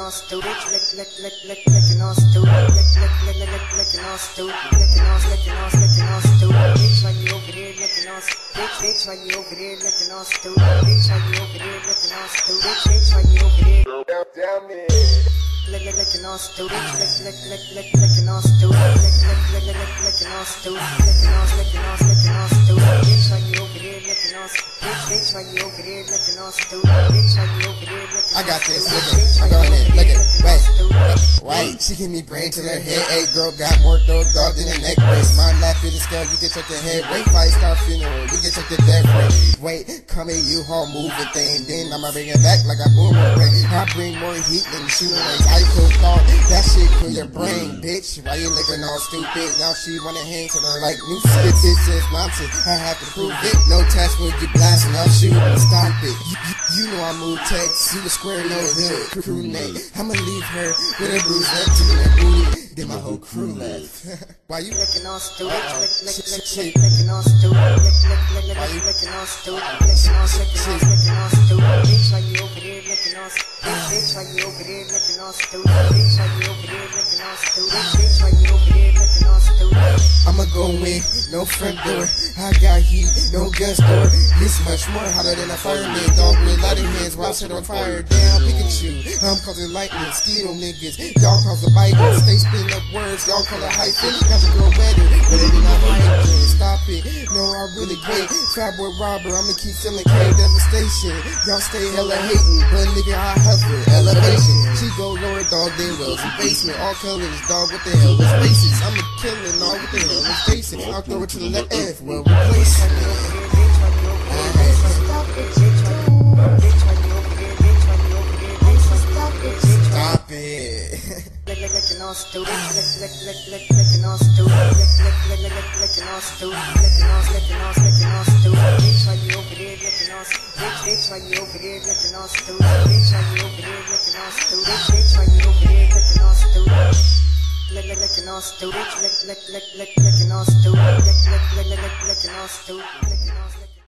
all stupid, licking all stupid, licking all stupid, licking all stupid. Bitch, why you over there licking all stupid? Bitch, why you over there licking all stupid? Bitch, why you over there licking all stupid? Bitch, why you over there Damn it. licking all stupid, licking all stupid, licking all stupid, licking all stupid. Bitch, why you over there licking all stupid? Bitch, why you over there licking all stupid? Bitch, why you over there licking all stupid? I got this, look it, I'm going in, look it, wait, she give me brain to her head, hey girl, got more dope dog than a neck brace, my lap in the scale, you can check the head rate, fight star funeral, you can check the death rate, wait, come here, you haul moving thing, then I'ma bring it back like a boomerang, I bring more heat than the shooting range, I cool thought, that shit cool your brain, bitch, why you looking all stupid, now she wanna hang to her like new spit, this is nonsense, I have to prove it, no test will get blasting, I'll shoot, stop it, you know I move text, you a square no hood, crew name, I'ma leave her with a bruise left to that booty, then my whole crew left. Why you licking all stupid, licking all stupid, why you licking all stupid, licking all stupid, bitch, why you over there licking all stupid, bitch, why you over there licking all stupid, bitch, why you over there licking all stupid, bitch, why you over there licking all stupid. I'ma go in, no front door, I got heat, no gas door, this much more hotter than a fireman, dog with lighting hands while I set on fire, damn Pikachu, I'm causing lightning, skeeto niggas, y'all cause the biting, stay spitting up words, y'all call it hyphen, got your girl wetter, but it be not hyphen, stop it, no I really great, fat boy robber, I'ma keep selling K devastation, y'all stay hella hating, but nigga I hover, elevation, she go lower dog than wells in basement, all colors dog, what the hell is racist, I'm a killing all what the hell is facing, I'll throw it to the left F, well replace it. Stop it. Licking all stupid, licking all stupid, licking all stupid, licking all stupid. Bitch, why you over there licking all stupid? Bitch, why you over there licking all stupid? Bitch, why you over there licking all stupid? Bitch, why you over there licking all stupid? Licking all stupid, licking all stupid, licking all stupid, licking all stupid.